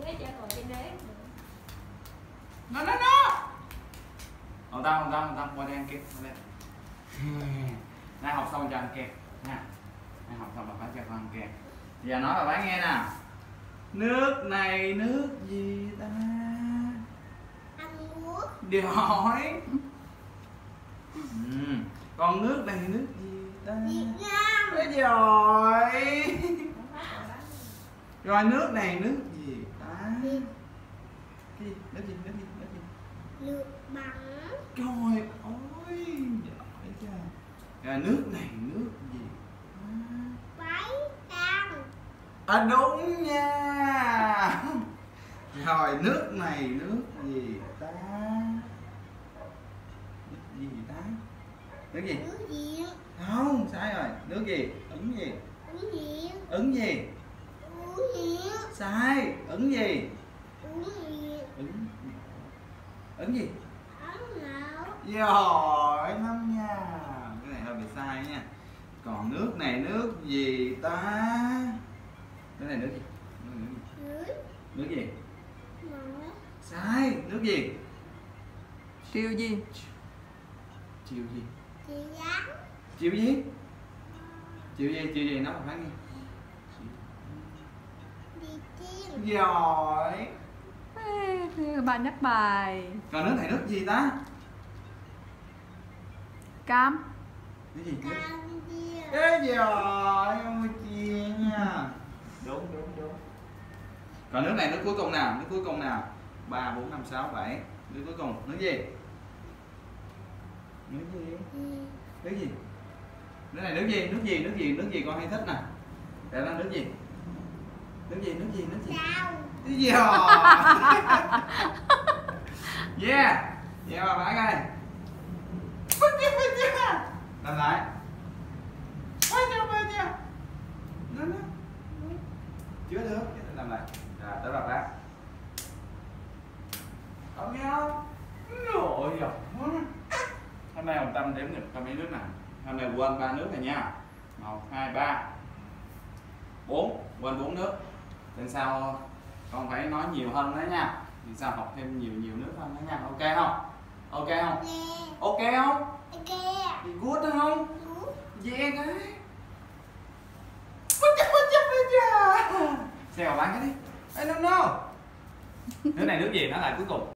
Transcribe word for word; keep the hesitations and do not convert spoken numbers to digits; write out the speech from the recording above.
ghế cha ngồi trên đế. Nó nó nó. Không tao không tao không tao qua đây ăn kem qua đây. Nay học xong cho ăn kem nha. Nay học xong bà phải cho con ăn kem. Giờ nói bà phải nghe nè. Nước này nước gì ta? Ăn nước. Giỏi. Ừ. Còn nước này nước gì ta? Việt Nam. Ôi giỏi. Rồi nước này nước gì ta? Việt. Cái gì? Nước gì? Nước gì? Nước gì? Nước bằng. Trời ơi, giỏi chưa? Rồi nước này nước gì? Bánh cam. À đúng nha. Rồi nước này nước gì ta? Nước gì ta? Nước gì? Nước gì? Không, sai rồi. Nước gì? Ứng gì? Ứng gì? Ứng gì? Uống gì? Sai. Ứng gì? Uống gì? Ứng Ứng gì? Ấn nào? Giỏi lắm nha. Cái này hơi bị sai nha. Còn nước này nước gì ta? Cái này nước gì? Nước gì? Nước. Nước gì? Mỡ. Sai. Nước gì? Triều gì? Chiều gì? Chị rắn. Chiều gì? Chiều gì? Chiều gì? Nói một phát nghe. Đi tiên. Giỏi. Ê, bà nhắc bài. Còn nước này nước gì ta? Cam. Nước gì? Nước... Cam chia. Ê giỏi. Ôi chia nha. Đúng đúng đúng. Còn nước này nước cuối cùng nào? Nước cuối cùng nào? Ba, bốn, năm, sáu, bảy. Nước cuối cùng. Nước gì? Nước gì? Ừ. Nước gì? Nước này nước gì? Nước gì? Nước gì? Nước gì con hay thích nè? Để nó nước gì? Nước gì? Nước gì? Nước gì? Sao? Giỏi. Yeah. Yeah bà bác ơi. Làm lại. Nó nó. Chưa được. Làm lại. Rồi tới bà bác. Có nghe không? Rồi giỏi. Hôm nay ông Tâm đếm được mấy nước nào? Hôm nay quên ba nước này nha. Một, hai, ba, bốn. Quên bốn nước. Lần sau con phải nói nhiều hơn đó nha. Lần sau học thêm nhiều nhiều nước hơn đó nha. Ok không? Ok không? Nè. Ok không? Ok. Thì good đó không? Đúng. Yeah cái. Bút chà bút chà bút chà. Xem vào bán cái đi. I don't know. Nước này nước gì? Nó lại cuối cùng.